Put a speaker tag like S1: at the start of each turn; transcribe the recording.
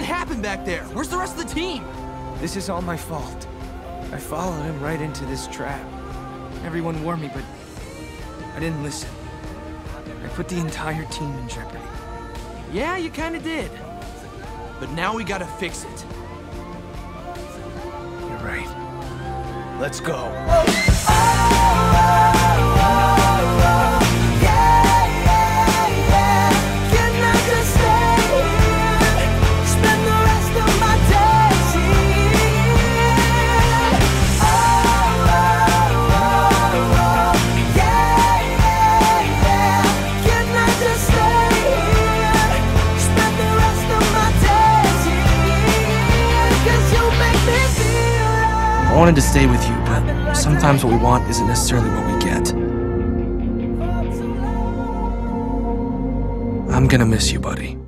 S1: What happened back there? Where's the rest of the team?
S2: This is all my fault. I followed him right into this trap. Everyone warned me, but I didn't listen. I put the entire team in jeopardy.
S1: Yeah, you kinda did. But now we gotta fix it.
S2: You're right. Let's go. I wanted to stay with you, but sometimes what we want isn't necessarily what we get. I'm gonna miss you, buddy.